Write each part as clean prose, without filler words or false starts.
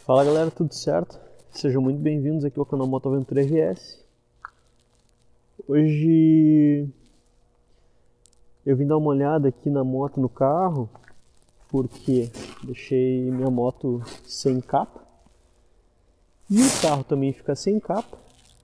Fala galera, tudo certo? Sejam muito bem-vindos aqui ao canal Moto Aventura RS. Hoje eu vim dar uma olhada aqui na moto no carro, porque deixei minha moto sem capa e o carro também fica sem capa.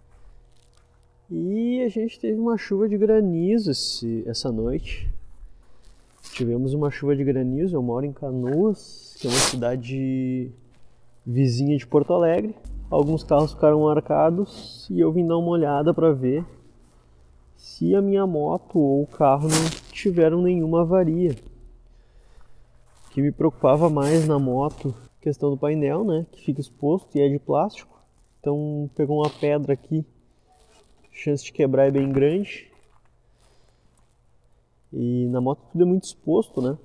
E a gente teve uma chuva de granizo essa noite. Tivemos uma chuva de granizo. Eu moro em Canoas, que é uma cidade vizinha de Porto Alegre. Alguns carros ficaram marcados e eu vim dar uma olhada para ver se a minha moto ou o carro não tiveram nenhuma avaria. O que me preocupava mais na moto, questão do painel, né, que fica exposto e é de plástico. Então pegou uma pedra aqui, a chance de quebrar é bem grande. E na moto tudo é muito exposto, né?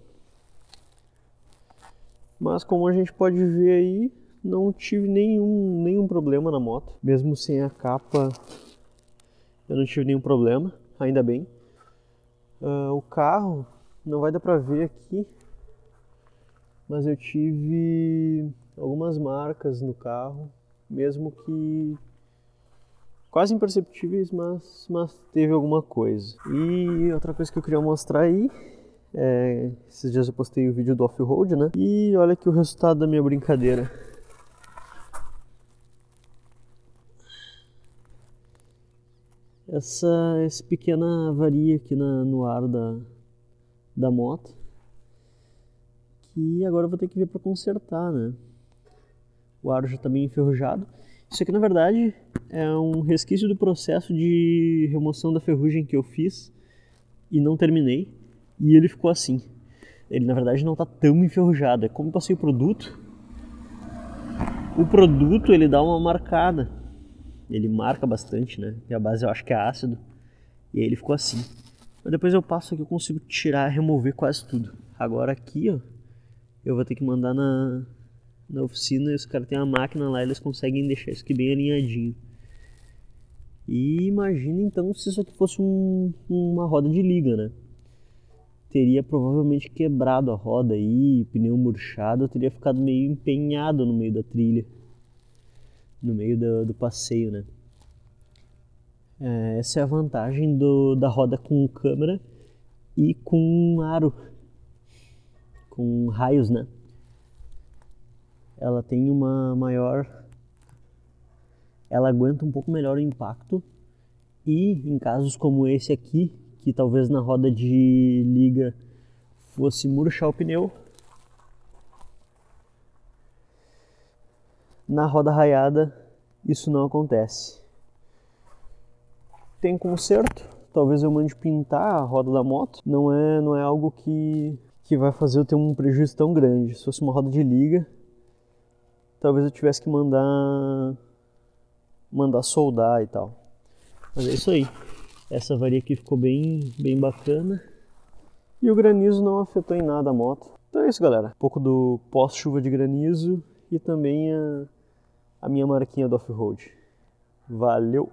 Mas como a gente pode ver aí, não tive nenhum problema na moto. Mesmo sem a capa, eu não tive nenhum problema, ainda bem. O carro, não vai dar pra ver aqui, mas eu tive algumas marcas no carro, mesmo que quase imperceptíveis, mas teve alguma coisa. E outra coisa que eu queria mostrar aí, esses dias eu postei o vídeo do off-road, né? E olha aqui o resultado da minha brincadeira. Essa pequena avaria aqui no aro da moto, que agora eu vou ter que ver para consertar, né? O aro já está bem enferrujado. Isso aqui na verdade é um resquício do processo de remoção da ferrugem que eu fiz e não terminei, e ele ficou assim. Ele na verdade não está tão enferrujado, é como eu passei o produto ele dá uma marcada. Ele marca bastante, né? E a base eu acho que é ácido. E aí ele ficou assim. Mas depois eu passo aqui, eu consigo tirar, remover quase tudo. Agora aqui, ó, eu vou ter que mandar na oficina. E os caras têm uma máquina lá, eles conseguem deixar isso aqui bem alinhadinho. E imagina então se isso aqui fosse uma roda de liga, né? Teria provavelmente quebrado a roda aí, o pneu murchado. Eu teria ficado meio empenhado no meio da trilha, no meio do passeio, né? Essa é a vantagem da roda com câmera e com aro, com raios, né? Ela tem ela aguenta um pouco melhor o impacto, e em casos como esse aqui, que talvez na roda de liga fosse murchar o pneu, na roda raiada isso não acontece. Tem conserto, talvez eu mande pintar a roda da moto. Não é algo que vai fazer eu ter um prejuízo tão grande. Se fosse uma roda de liga, talvez eu tivesse que mandar soldar e tal. Mas é isso aí. Essa avaria aqui ficou bem bacana. E o granizo não afetou em nada a moto. Então é isso, galera. Um pouco do pós-chuva de granizo e também a minha marquinha do off-road. Valeu!